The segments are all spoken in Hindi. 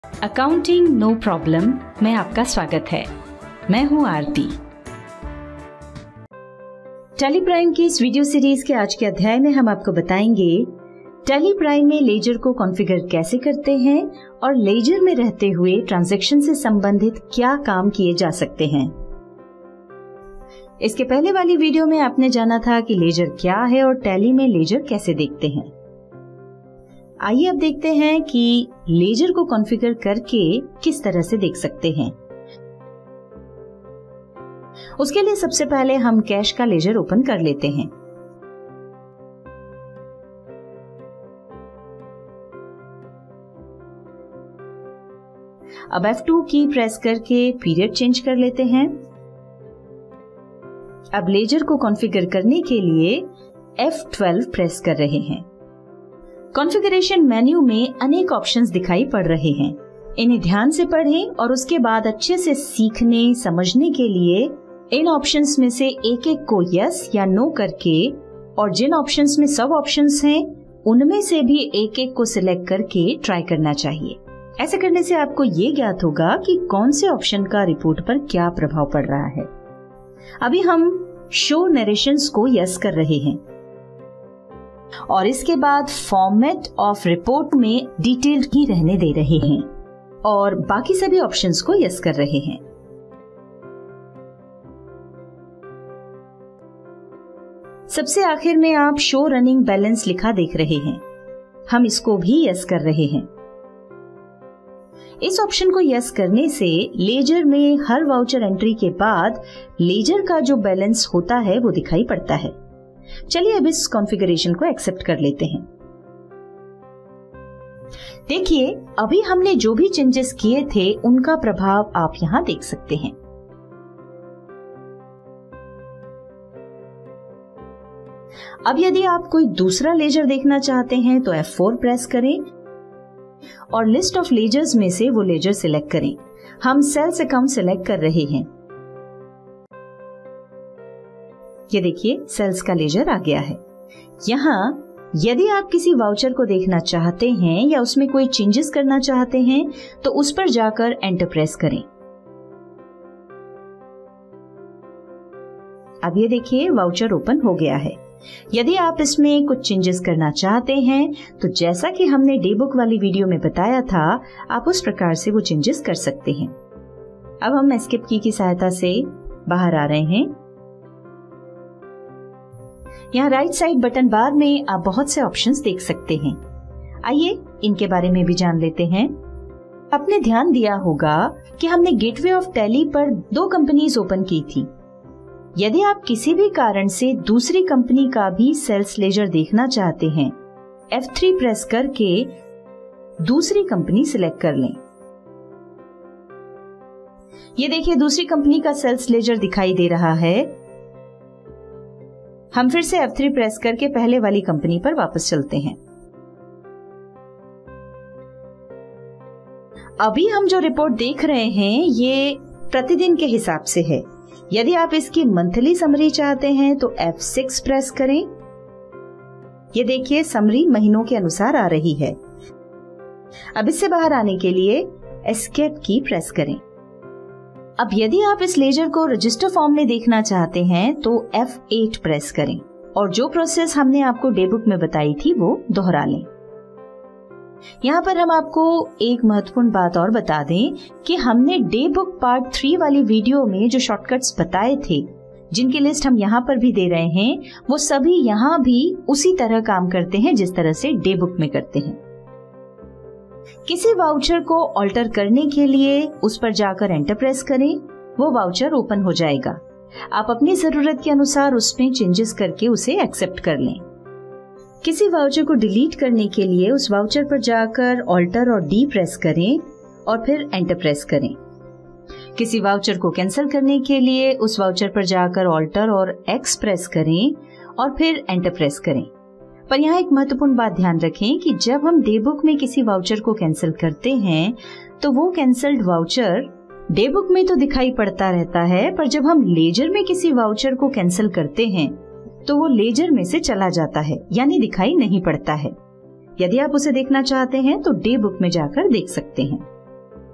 अकाउंटिंग नो प्रॉब्लम में आपका स्वागत है। मैं हूं आरती। टैली प्राइम की इस वीडियो सीरीज के आज के अध्याय में हम आपको बताएंगे टैली प्राइम में लेजर को कॉन्फ़िगर कैसे करते हैं और लेजर में रहते हुए ट्रांजैक्शन से संबंधित क्या काम किए जा सकते हैं। इसके पहले वाली वीडियो में आपने जाना था कि लेजर क्या है और टैली में लेजर कैसे देखते हैं। आइए अब देखते हैं कि लेजर को कॉन्फ़िगर करके किस तरह से देख सकते हैं। उसके लिए सबसे पहले हम कैश का लेजर ओपन कर लेते हैं। अब F2 की प्रेस करके पीरियड चेंज कर लेते हैं। अब लेजर को कॉन्फ़िगर करने के लिए F12 प्रेस कर रहे हैं। कॉन्फ़िगरेशन मेन्यू में अनेक ऑप्शंस दिखाई पड़ रहे हैं। इन्हें ध्यान से पढ़ें और उसके बाद अच्छे से सीखने समझने के लिए इन ऑप्शंस में से एक एक को यस या नो करके और जिन ऑप्शंस में सब ऑप्शंस हैं उनमें से भी एक एक को सिलेक्ट करके ट्राई करना चाहिए। ऐसे करने से आपको ये ज्ञात होगा कि कौन से ऑप्शन का रिपोर्ट पर क्या प्रभाव पड़ रहा है। अभी हम शो नरेशंस को यस कर रहे हैं और इसके बाद फॉर्मेट ऑफ रिपोर्ट में डिटेल्ड की रहने दे रहे हैं और बाकी सभी ऑप्शंस को यस कर रहे हैं। सबसे आखिर में आप शो रनिंग बैलेंस लिखा देख रहे हैं। हम इसको भी यस कर रहे हैं। इस ऑप्शन को यस करने से लेजर में हर वाउचर एंट्री के बाद लेजर का जो बैलेंस होता है वो दिखाई पड़ता है। चलिए अब इस कॉन्फ़िगरेशन को एक्सेप्ट कर लेते हैं। देखिए अभी हमने जो भी चेंजेस किए थे उनका प्रभाव आप यहां देख सकते हैं। अब यदि आप कोई दूसरा लेजर देखना चाहते हैं तो F4 प्रेस करें और लिस्ट ऑफ लेजर्स में से वो लेजर सिलेक्ट करें। हम सेल्स अकाउंट सिलेक्ट कर रहे हैं। ये देखिए सेल्स का लेजर आ गया है। यहाँ यदि आप किसी वाउचर को देखना चाहते हैं या उसमें कोई चेंजेस करना चाहते हैं तो उस पर जाकर एंटर प्रेस करें। अब ये देखिए वाउचर ओपन हो गया है। यदि आप इसमें कुछ चेंजेस करना चाहते हैं तो जैसा कि हमने डे बुक वाली वीडियो में बताया था आप उस प्रकार से वो चेंजेस कर सकते हैं। अब हम एस्केप की सहायता से बाहर आ रहे हैं। यहाँ राइट साइड बटन बार में आप बहुत से ऑप्शंस देख सकते हैं। आइए इनके बारे में भी जान लेते हैं। आपने ध्यान दिया होगा कि हमने गेटवे ऑफ टैली पर 2 कंपनीज ओपन की थी। यदि आप किसी भी कारण से दूसरी कंपनी का भी सेल्स लेजर देखना चाहते हैं F3 प्रेस करके दूसरी कंपनी सिलेक्ट कर लें। ये देखिए दूसरी कंपनी का सेल्स लेजर दिखाई दे रहा है। हम फिर से F3 प्रेस करके पहले वाली कंपनी पर वापस चलते हैं। अभी हम जो रिपोर्ट देख रहे हैं ये प्रतिदिन के हिसाब से है। यदि आप इसकी मंथली समरी चाहते हैं तो F6 प्रेस करें। ये देखिए समरी महीनों के अनुसार आ रही है। अब इससे बाहर आने के लिए एस्केप की प्रेस करें। अब यदि आप इस लेजर को रजिस्टर फॉर्म में देखना चाहते हैं तो F8 प्रेस करें और जो प्रोसेस हमने आपको डे बुक में बताई थी वो दोहरा लें। यहाँ पर हम आपको एक महत्वपूर्ण बात और बता दें कि हमने डे बुक पार्ट 3 वाली वीडियो में जो शॉर्टकट्स बताए थे जिनकी लिस्ट हम यहाँ पर भी दे रहे हैं वो सभी यहाँ भी उसी तरह काम करते हैं जिस तरह से डे बुक में करते हैं। किसी वाउचर को ऑल्टर करने के लिए उस पर जाकर एंटर प्रेस करें, वो वाउचर ओपन हो जाएगा। आप अपनी जरूरत के अनुसार उसमें चेंजेस करके उसे एक्सेप्ट कर लें। किसी वाउचर को डिलीट करने के लिए उस वाउचर पर जाकर ऑल्टर और डी प्रेस करें और फिर एंटर प्रेस करें। किसी वाउचर को कैंसिल करने के लिए उस वाउचर पर जाकर ऑल्टर और एक्स प्रेस करें और फिर एंटर प्रेस करें। पर यहाँ एक महत्वपूर्ण बात ध्यान रखें कि जब हम डे बुक में किसी वाउचर को कैंसिल करते हैं तो वो कैंसल्ड वाउचर डे बुक में तो दिखाई पड़ता रहता है, पर जब हम लेजर में किसी वाउचर को कैंसिल करते हैं तो वो लेजर में से चला जाता है, यानी दिखाई नहीं पड़ता है। यदि आप उसे देखना चाहते हैं तो डे बुक में जाकर देख सकते हैं।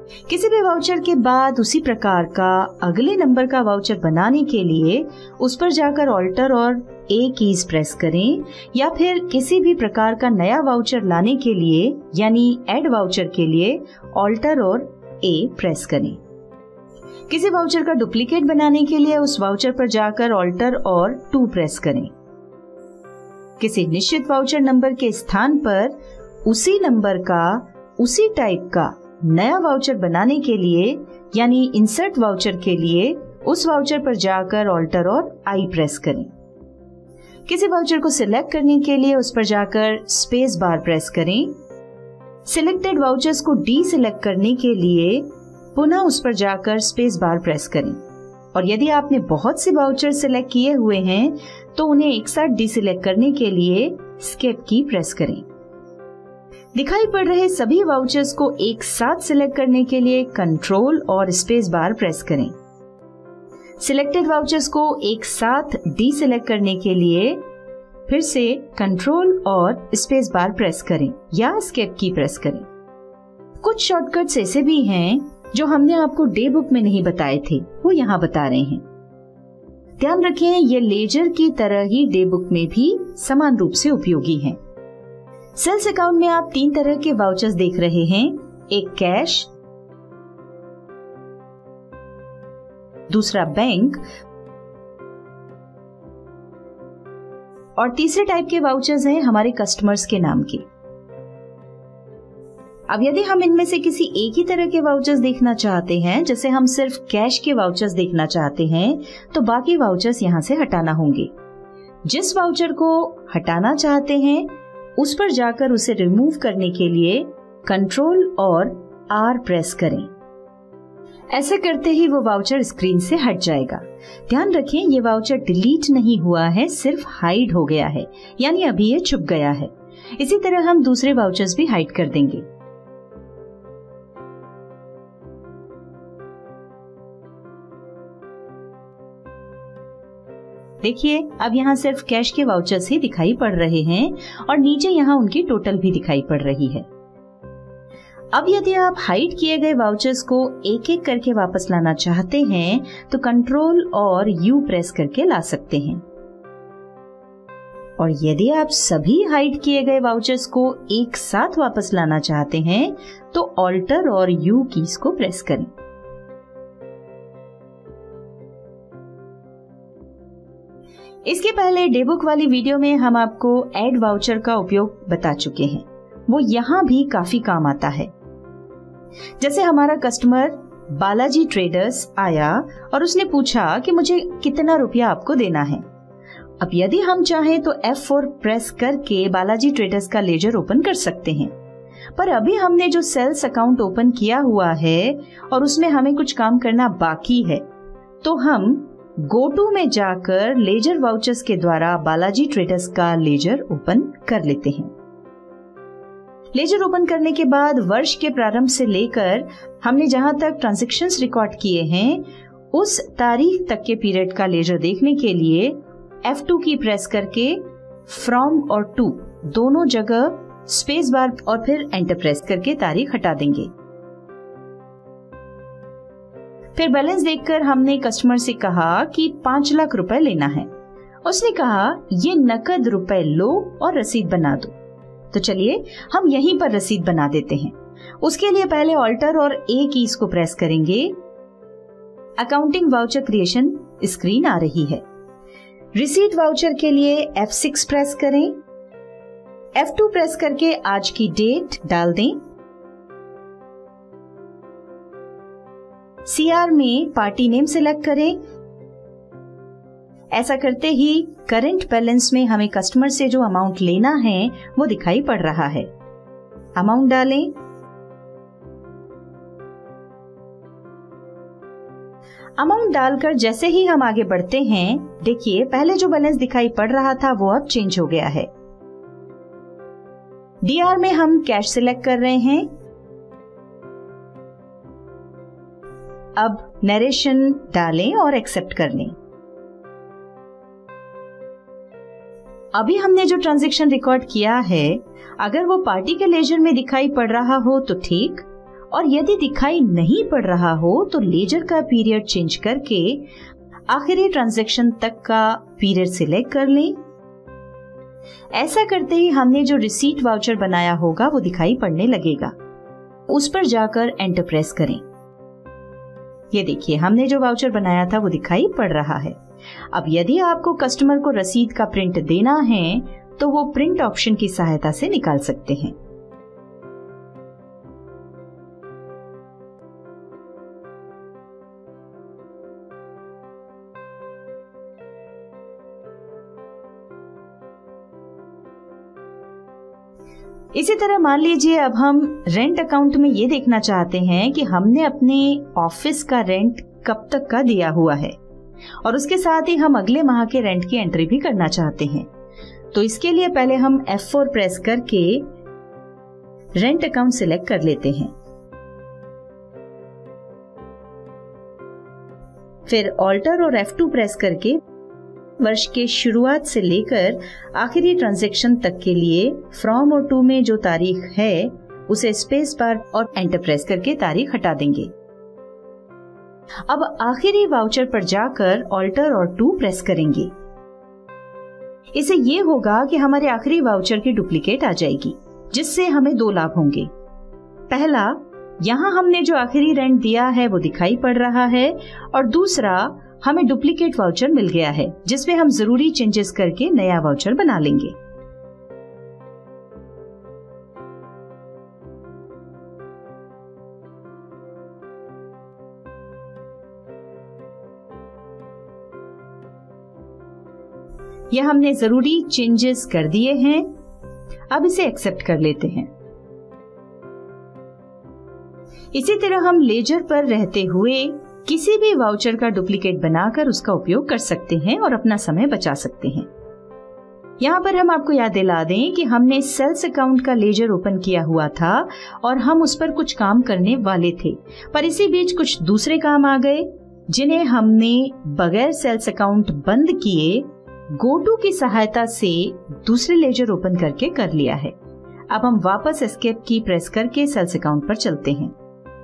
किसी भी वाउचर के बाद उसी प्रकार का अगले नंबर का वाउचर बनाने के लिए उस पर जाकर ऑल्टर और ए कीज प्रेस करें, या फिर किसी भी प्रकार का नया वाउचर लाने के लिए यानी ऐड वाउचर के लिए ऑल्टर और ए प्रेस करें। किसी वाउचर का डुप्लीकेट बनाने के लिए उस वाउचर पर जाकर ऑल्टर और 2 प्रेस करें। किसी निश्चित वाउचर नंबर के स्थान पर उसी नंबर का उसी टाइप का नया वाउचर बनाने के लिए यानी इंसर्ट वाउचर के लिए उस वाउचर पर जाकर ऑल्टर और आई प्रेस करें। किसी वाउचर को सिलेक्ट करने के लिए उस पर जाकर स्पेस बार प्रेस करें। सिलेक्टेड वाउचर्स को डी सिलेक्ट करने के लिए पुनः उस पर जाकर स्पेस बार प्रेस करें। और यदि आपने बहुत से वाउचर सिलेक्ट किए हुए हैं तो उन्हें एक साथ डी सिलेक्ट करने के लिए एस्केप की प्रेस करें। दिखाई पड़ रहे सभी वाउचर्स को एक साथ सिलेक्ट करने के लिए कंट्रोल और स्पेस बार प्रेस करें। सिलेक्टेड वाउचर्स को एक साथ डी सिलेक्ट करने के लिए फिर से कंट्रोल और स्पेस बार प्रेस करें या एस्केप की प्रेस करें। कुछ शॉर्टकट्स ऐसे भी हैं जो हमने आपको डे बुक में नहीं बताए थे, वो यहाँ बता रहे हैं। ध्यान रखें, ये लेजर की तरह ही डे बुक में भी समान रूप से उपयोगी हैं। सेल्स अकाउंट में आप 3 तरह के वाउचर्स देख रहे हैं, एक कैश, दूसरा बैंक और तीसरे टाइप के वाउचर्स हैं हमारे कस्टमर्स के नाम के। अब यदि हम इनमें से किसी एक ही तरह के वाउचर्स देखना चाहते हैं, जैसे हम सिर्फ कैश के वाउचर्स देखना चाहते हैं, तो बाकी वाउचर्स यहां से हटाना होंगे। जिस वाउचर को हटाना चाहते हैं उस पर जाकर उसे रिमूव करने के लिए कंट्रोल और आर प्रेस करें। ऐसे करते ही वो वाउचर स्क्रीन से हट जाएगा। ध्यान रखें, ये वाउचर डिलीट नहीं हुआ है, सिर्फ हाइड हो गया है, यानी अभी ये छुप गया है। इसी तरह हम दूसरे वाउचर्स भी हाइड कर देंगे। देखिए, अब यहाँ सिर्फ कैश के वाउचर्स ही दिखाई पड़ रहे हैं और नीचे यहाँ उनकी टोटल भी दिखाई पड़ रही है। अब यदि आप हाइड किए गए वाउचर्स को एक एक करके वापस लाना चाहते हैं तो कंट्रोल और यू प्रेस करके ला सकते हैं। और यदि आप सभी हाइड किए गए वाउचर्स को एक साथ वापस लाना चाहते हैं तो ऑल्टर और यू कीज को प्रेस करें। इसके पहले डेबुक वाली वीडियो में हम आपको ऐड वाउचर का उपयोग बता चुके हैं, वो यहाँ भी काफी काम आता है। जैसे हमारा कस्टमर बालाजी ट्रेडर्स आया और उसने पूछा कि मुझे कितना रुपया आपको देना है। अब यदि हम चाहें तो F4 प्रेस करके बालाजी ट्रेडर्स का लेजर ओपन कर सकते हैं, पर अभी हमने जो सेल्स अकाउंट ओपन किया हुआ है और उसमें हमें कुछ काम करना बाकी है, तो हम गो टू में जाकर लेजर वाउचर्स के द्वारा बालाजी ट्रेडर्स का लेजर ओपन कर लेते हैं। लेजर ओपन करने के बाद वर्ष के प्रारंभ से लेकर हमने जहां तक ट्रांजैक्शंस रिकॉर्ड किए हैं उस तारीख तक के पीरियड का लेजर देखने के लिए F2 की प्रेस करके फ्रॉम और टू दोनों जगह स्पेस बार और फिर एंटर प्रेस करके तारीख हटा देंगे। फिर बैलेंस देखकर हमने कस्टमर से कहा कि 5 लाख रुपए लेना है। उसने कहा ये नकद रुपए लो और रसीद बना दो। तो चलिए हम यहीं पर रसीद बना देते हैं। उसके लिए पहले ऑल्टर और ए कीज को प्रेस करेंगे। अकाउंटिंग वाउचर क्रिएशन स्क्रीन आ रही है। रिसीट वाउचर के लिए F6 प्रेस करें। F2 प्रेस करके आज की डेट डाल दें। CR में पार्टी नेम सिलेक्ट करें। ऐसा करते ही करंट बैलेंस में हमें कस्टमर से जो अमाउंट लेना है वो दिखाई पड़ रहा है। अमाउंट डालें। अमाउंट डालकर जैसे ही हम आगे बढ़ते हैं, देखिए पहले जो बैलेंस दिखाई पड़ रहा था वो अब चेंज हो गया है। DR में हम कैश सिलेक्ट कर रहे हैं। अब नरेशन डालें और एक्सेप्ट कर लें। अभी हमने जो ट्रांजैक्शन रिकॉर्ड किया है, अगर वो पार्टी के लेजर में दिखाई पड़ रहा हो तो ठीक, और यदि दिखाई नहीं पड़ रहा हो तो लेजर का पीरियड चेंज करके आखिरी ट्रांजैक्शन तक का पीरियड सिलेक्ट कर लें। ऐसा करते ही हमने जो रिसीट वाउचर बनाया होगा वो दिखाई पड़ने लगेगा। उस पर जाकर एंटर प्रेस करें। ये देखिए, हमने जो वाउचर बनाया था वो दिखाई पड़ रहा है। अब यदि आपको कस्टमर को रसीद का प्रिंट देना है तो वो प्रिंट ऑप्शन की सहायता से निकाल सकते हैं। इसी तरह मान लीजिए अब हम रेंट अकाउंट में ये देखना चाहते हैं कि हमने अपने ऑफिस का रेंट कब तक का दिया हुआ है और उसके साथ ही हम अगले माह के रेंट की एंट्री भी करना चाहते हैं। तो इसके लिए पहले हम F4 प्रेस करके रेंट अकाउंट सिलेक्ट कर लेते हैं। फिर ऑल्टर और F2 प्रेस करके वर्ष के शुरुआत से लेकर आखिरी ट्रांजैक्शन तक के लिए फ्रॉम और टू में जो तारीख है उसे स्पेस बार और एंटर प्रेस करके तारीख हटा देंगे। अब आखिरी वाउचर पर जाकर ऑल्टर और टू प्रेस करेंगे। इससे ये होगा कि हमारे आखिरी वाउचर की डुप्लीकेट आ जाएगी, जिससे हमें दो लाभ होंगे। पहला, यहाँ हमने जो आखिरी रेंट दिया है वो दिखाई पड़ रहा है और दूसरा, हमें डुप्लीकेट वाउचर मिल गया है जिसमें हम जरूरी चेंजेस करके नया वाउचर बना लेंगे। यह हमने जरूरी चेंजेस कर दिए हैं। अब इसे एक्सेप्ट कर लेते हैं। इसी तरह हम लेजर पर रहते हुए किसी भी वाउचर का डुप्लीकेट बनाकर उसका उपयोग कर सकते हैं और अपना समय बचा सकते हैं। यहाँ पर हम आपको याद दिला दें कि हमने सेल्स अकाउंट का लेजर ओपन किया हुआ था और हम उस पर कुछ काम करने वाले थे, पर इसी बीच कुछ दूसरे काम आ गए जिन्हें हमने बगैर सेल्स अकाउंट बंद किए गो टू की सहायता से दूसरे लेजर ओपन करके कर लिया है। अब हम वापस एस्केप की प्रेस करके सेल्स अकाउंट पर चलते हैं।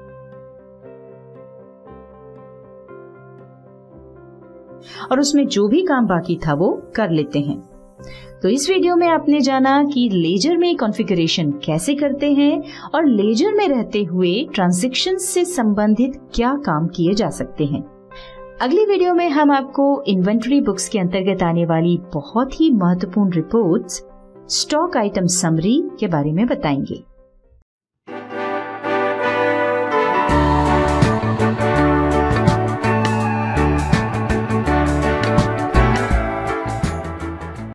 और उसमें जो भी काम बाकी था वो कर लेते हैं। तो इस वीडियो में आपने जाना कि लेजर में कॉन्फ़िगरेशन कैसे करते हैं और लेजर में रहते हुए ट्रांजैक्शन से संबंधित क्या काम किए जा सकते हैं। अगली वीडियो में हम आपको इन्वेंटरी बुक्स के अंतर्गत आने वाली बहुत ही महत्वपूर्ण रिपोर्ट्स, स्टॉक आइटम समरी के बारे में बताएंगे।